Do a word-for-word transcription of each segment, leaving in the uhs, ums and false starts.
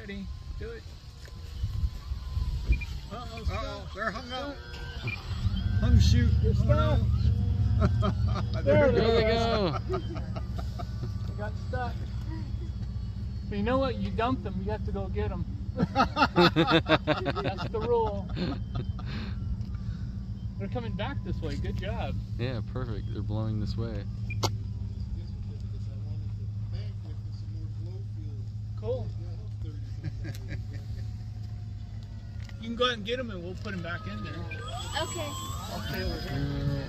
ready. Do it. Uh-oh, Uh-oh, they're hung up. Hung shoot. It's oh, no. There, There there they they go. go. They got stuck. So you know what? You dumped them, you have to go get them. That's the rule. They're coming back this way. Good job. Yeah, perfect. They're blowing this way. Cool. You can go ahead and get them and we'll put them back in there. Okay. Okay, over here.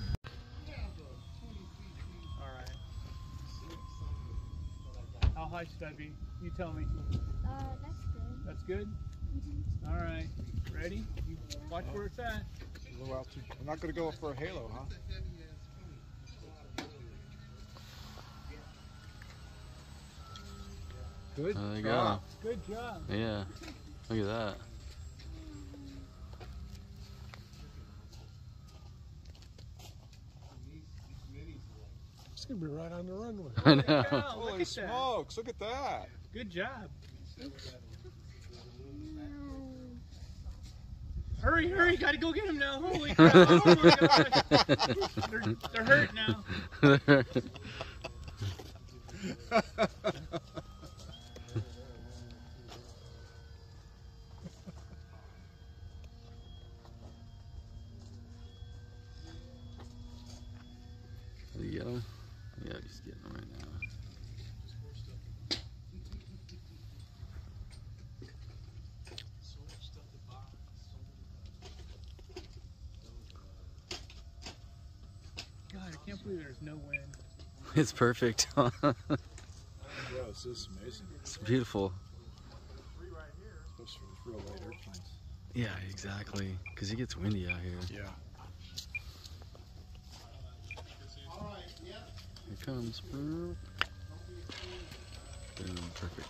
Alright. How high should I be? You tell me. Uh, that's good. That's good? Mm-hmm. Alright. Ready? You watch where it's at. Low altitude. I'm not going to go for a halo, huh? Good. There you job. go. Good job. Yeah. Look at that. It's gonna be right on the runway. I Look know. at that. Holy Look at that. smokes, look at that. Good job. Hurry, hurry, gotta go get him now. Holy crap. Oh my God. They're, they're hurt now. There you go. Yeah, he's getting them right now. God, I can't believe there's no wind. It's perfect. Yeah, this is amazing. It's beautiful. Especially with real light airplanes. Yeah, exactly. Because it gets windy out here. Yeah. Here it comes. Boom, perfect.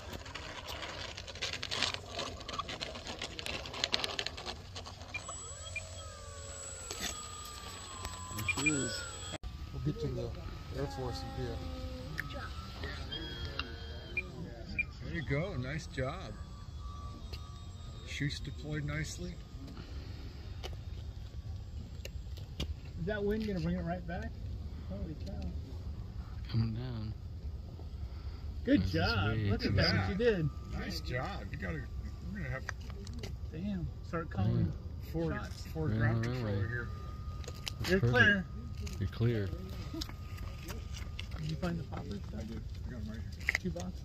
There she is. We'll get to the Air Force in here. There you go, nice job. Chutes deployed nicely. Is that wind gonna bring it right back? Holy cow. Coming down. Good This is job. way Look too at that, bad. what you did. Nice job. You gotta, we're gonna have Damn. Start calling. Ford, Shots. Ford Right ground on the controller runway. here. That's You're perfect. clear. You're clear. Did you find the poppers? I did. I got them right here. Two boxes?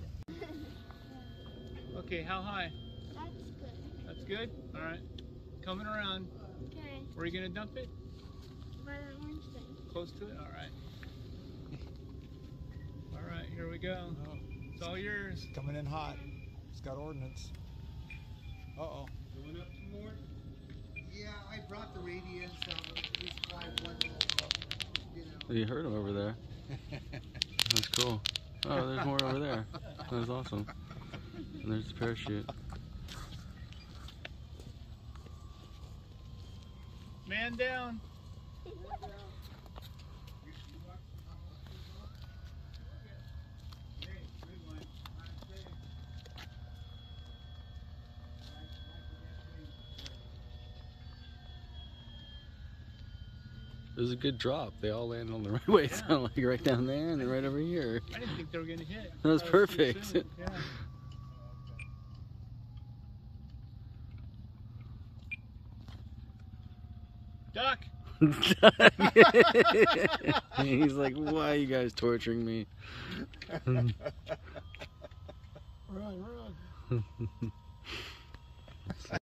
Okay, how high? That's good. That's good? Alright. Coming around. Okay. Where are you gonna dump it? By the orange thing. Close to it? Alright. Alright, here we go. Oh, It's all yours. coming in hot. It's got ordnance. Uh-oh. Going up some more? Yeah, I brought the radiant, so we supplied one little, you know. You heard him over there. That's cool. Oh, there's more over there. That was awesome. And there's the parachute. Man down. It was a good drop. They all landed on the right way. It Yeah. sounded like right down there and then right over here. I didn't think they were gonna hit. That was too perfect. soon. Yeah. Duck! He's like, why are you guys torturing me? Run, run.